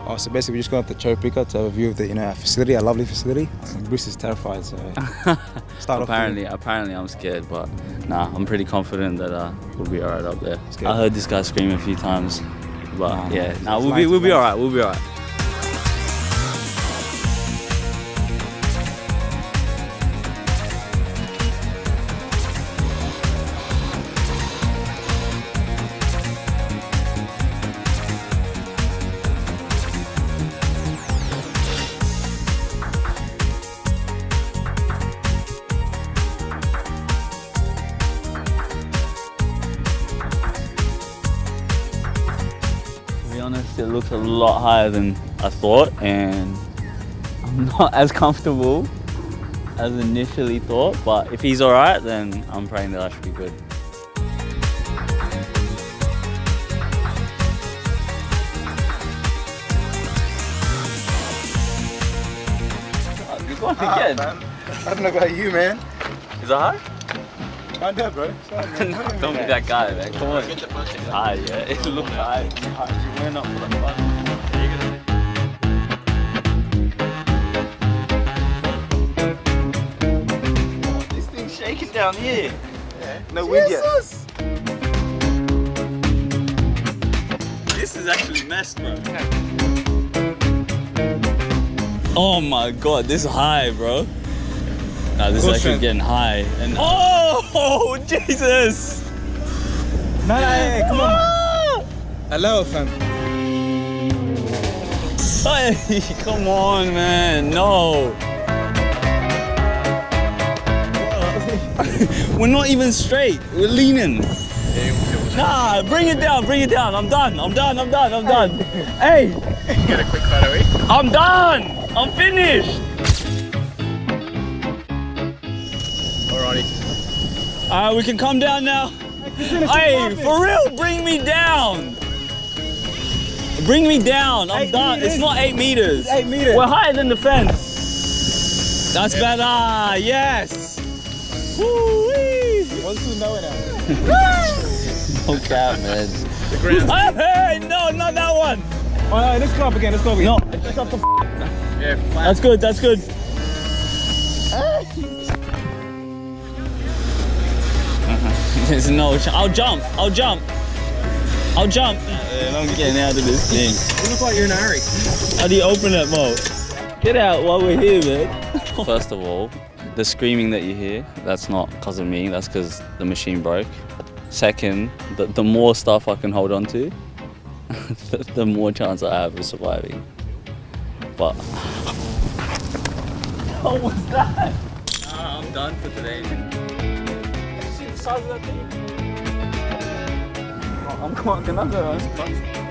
Oh, so basically we're just going up to Cherry Picker to have a view of the, our facility, our lovely facility. And Bruce is terrified, so start apparently I'm scared, but nah, I'm pretty confident that we'll be alright up there. I heard this guy scream a few times, but we'll be alright. We'll be alright. Honest, it looks a lot higher than I thought, and I'm not as comfortable as initially thought, but if he's alright, then I'm praying that I should be good. You're going again. I don't know about you, man. Is it high? Find out, bro. Don't be that guy, man. Come on. It's high, yeah. It looks high. You went up for the fun. This thing's shaking down here. Yeah. No wind yet. This is actually messed, bro. Oh my god, this is high, bro. Nah, this is actually getting high. And oh, Jesus! No, hey, come on, man. Hello, fam. Hey, come on, man. No. We're not even straight. We're leaning. Nah, bring it down, bring it down. I'm done. Hey! Get a quick photo, eh? I'm done. I'm finished. We can come down now. Hey, for real, bring me down. Bring me down. I'm done. It's not 8 meters. It's 8 meters. We're higher than the fence. That's better. Yes. Woo-wee. What's the know now? No cap, man. The ground. Hey, no, not that one. Oh, no, let's go up again. Let's go up again. No. Let's up the yeah, flat. That's good. That's good. There's no chance. I'll jump. I'm getting out of this thing. You look like you're in a hurry. How do you open it, Mo? Get out while we're here, man. First of all, the screaming that you hear, that's not because of me, that's because the machine broke. Second, the more stuff I can hold on to, the more chance I have of surviving. But... What was that? Nah, I'm done for today, man. Size of that thing. I'm going, can I go?